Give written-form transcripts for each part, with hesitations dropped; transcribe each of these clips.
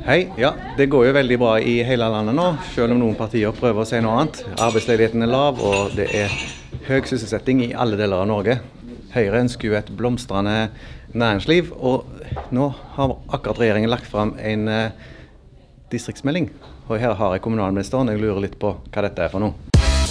Hei, ja, det går jo veldig bra i hele landet nå, selv om noen partier prøver å si noe annet. Arbeidsledigheten er lav, og det er høy sysselsetting i alle deler av Norge. Høyre ønsker jo et blomstrende næringsliv, og nå har akkurat regjeringen lagt frem en distriktsmelding. Og her har jeg kommunalministeren, jeg lurer litt på hva dette er for noe.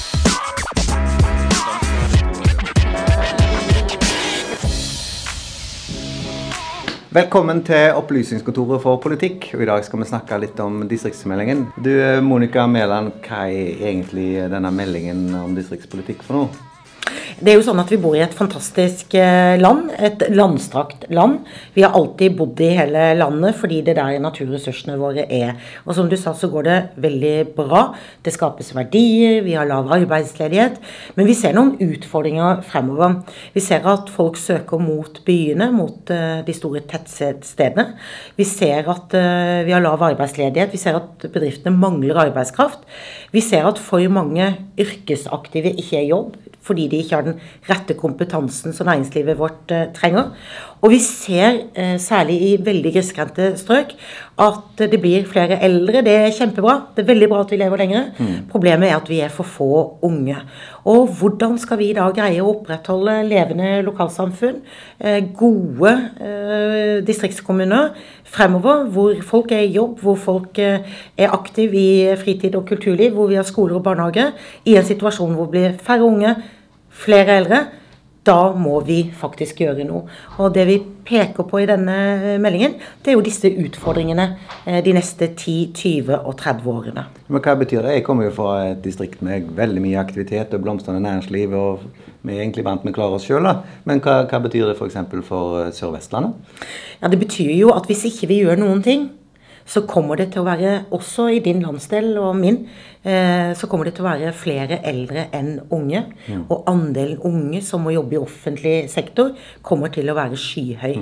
Velkommen til Opplysningskontoret for politikk, og i dag skal vi snakke litt om distriktsmeldingen. Du, Monica Mæland, hva er egentlig denne meldingen om distriktspolitikk for noe? Det er jo sånn at vi bor i et fantastisk land, et landstrakt land. Vi har alltid bodd i hele landet fordi det der naturressursene våre er. Og som du sa, så går det veldig bra. Det skapes verdier, vi har lav arbeidsledighet, men vi ser noen utfordringer fremover. Vi ser at folk søker mot byene, mot de store tettstedene. Vi ser at vi har lav arbeidsledighet, vi ser at bedriftene mangler arbeidskraft. Vi ser at for mange yrkesaktive ikke er jobb, fordi de ikke har den rette kompetansen som næringslivet vårt trenger. Og vi ser, særlig i veldig grisgrendte strøk, at det blir flere eldre. Det er kjempebra. Det er veldig bra at vi lever lenger. Problemet er at vi er for få unge. Og hvordan skal vi da greie å opprettholde levende lokalsamfunn, gode distriktskommuner fremover, hvor folk er i jobb, hvor folk er aktive i fritid og kulturliv, hvor vi har skoler og barnehager, i en situasjon hvor det blir færre unge, flere eldre, da må vi faktisk gjøre noe. Og det vi peker på i denne meldingen, det er jo disse utfordringene de neste 10, 20 og 30 årene. Men hva betyr det? Jeg kommer jo fra et distrikt med veldig mye aktivitet og blomstrende næringsliv, og vi er egentlig vant med å klare oss selv. Men hva betyr det for eksempel for Sør-Vestlandet? Ja, det betyr jo at hvis ikke vi gjør noen ting, så kommer det til å være, også i din landsdel og min, så kommer det til å være flere eldre enn unge. Og andelen unge som må jobbe i offentlig sektor kommer til å være skyhøy.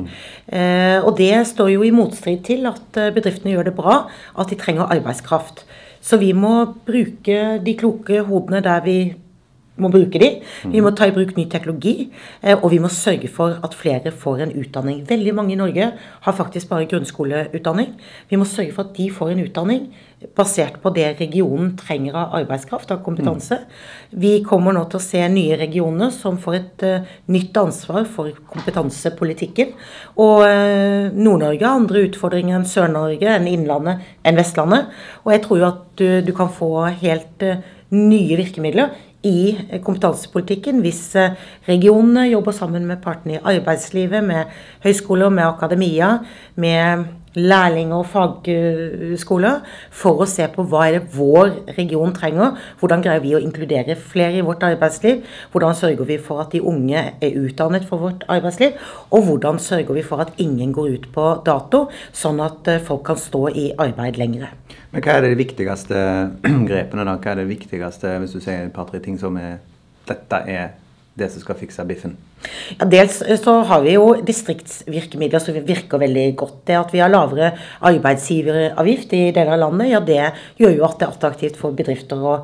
Og det står jo i motstrid til at bedriftene gjør det bra, at de trenger arbeidskraft. Så vi må bruke de kloke hodene der vi må bruke de. Vi må ta i bruk ny teknologi, og vi må sørge for at flere får en utdanning. Veldig mange i Norge har faktisk bare grunnskoleutdanning. Vi må sørge for at de får en utdanning basert på det regionen trenger av arbeidskraft, av kompetanse. Vi kommer nå til å se nye regioner som får et nytt ansvar for kompetansepolitikken. Og Nord-Norge har andre utfordringer enn Sør-Norge, enn Innlandet, enn Vestlandet. Og jeg tror jo at du kan få helt nye virkemidler i kompetansepolitikken hvis regionene jobber sammen med partene i arbeidslivet, med høyskoler, med akademia, med lærlinger og fagskoler, for å se på hva er det vår region trenger, hvordan greier vi å inkludere flere i vårt arbeidsliv, hvordan sørger vi for at de unge er utdannet for vårt arbeidsliv, og hvordan sørger vi for at ingen går ut på dato, sånn at folk kan stå i arbeid lengre. Men hva er det viktigste grepene da? Hva er det viktigste, hvis du sier et par-tre ting som dette er det som skal fikse biffen? Ja, dels så har vi jo distriktsvirkemidler som virker veldig godt. Det at vi har lavere arbeidsgiveravgift i deler av landet, ja, det gjør jo at det er attraktivt for bedrifter å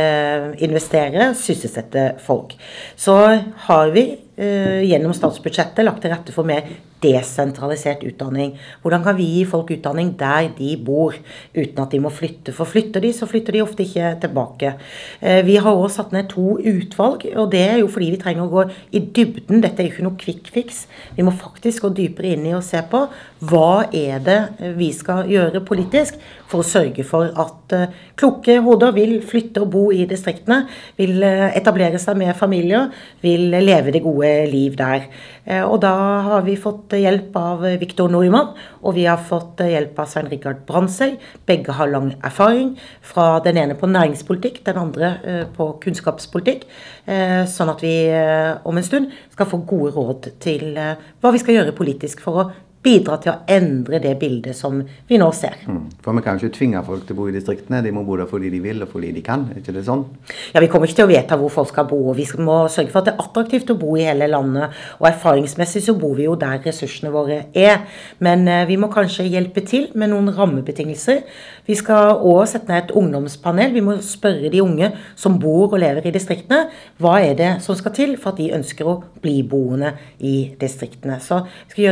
investere, sysselsette folk. Så har vi gjennom statsbudsjettet lagt til rette for mer desentralisert utdanning. Hvordan kan vi gi folk utdanning der de bor, uten at de må flytte? For flytter de, så flytter de ofte ikke tilbake. Vi har også satt ned 2 utvalg, og det er jo fordi vi trenger å gå i dybden. Dette er jo ikke noe quick fix. Vi må faktisk gå dypere inn i å se på hva er det vi skal gjøre politisk for å sørge for at kloke hoder vil flytte og bo i distriktene, vil etablere seg med familier, vil leve det gode liv der. Og da har vi fått hjelp av Victor Nordmann, og vi har fått hjelp av Svein Richard Brandsøy. Begge har lang erfaring, fra den ene på næringspolitikk, den andre på kunnskapspolitikk, sånn at vi om en stund skal få gode råd til hva vi skal gjøre politisk for å bidra til å endre det bildet som vi nå ser. For vi kan ikke tvinge folk til å bo i distriktene, de må bo der fordi de vil og fordi de kan, er ikke det sånn? Ja, vi kommer ikke til å vedta hvor folk skal bo, og vi må sørge for at det er attraktivt å bo i hele landet, og erfaringsmessig så bor vi jo der ressursene våre er. Men vi må kanskje hjelpe til med noen rammebetingelser. Vi skal også sette ned et ungdomspanel, vi må spørre de unge som bor og lever i distriktene, hva er det som skal til for at de ønsker å bli boende i distriktene. Så vi skal gjøre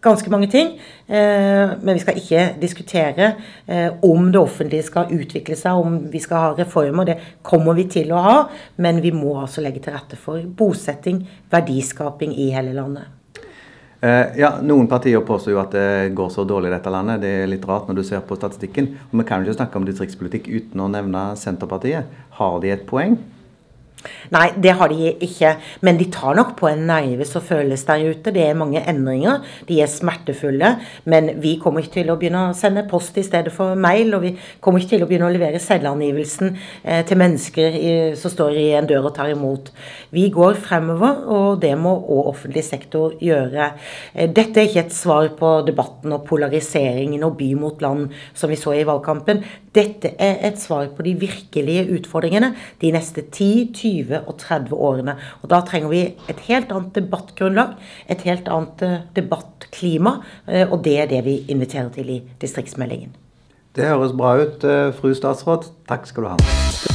ganske mange ting, men vi skal ikke diskutere om det offentlige skal utvikle seg, om vi skal ha reformer, det kommer vi til å ha, men vi må altså legge til rette for bosetting, verdiskaping i hele landet. Ja, noen partier påstår jo at det går så dårlig i dette landet. Det litt rart når du ser på statistikken. Og vi kan jo ikke snakke om distriktspolitikk uten å nevne Senterpartiet. Har de et poeng? Nei, det har de ikke, men de tar nok på en nerve som føles der ute. Det mange endringer, de smertefulle, men vi kommer ikke til å begynne å sende post i stedet for mail, og vi kommer ikke til å begynne å levere selvangivelsen til mennesker som står i en dør og tar imot. Vi går fremover, og det må også offentlig sektor gjøre. Dette ikke et svar på debatten og polariseringen og by mot land som vi så i valgkampen. Dette et svar på de virkelige utfordringene de neste 10, 20 og 30 årene. Og da trenger vi et helt annet debattgrunnlag, et helt annet debattklima, og det det vi inviterer til i distriktsmeldingen. Det høres bra ut, fru statsråd. Takk skal du ha.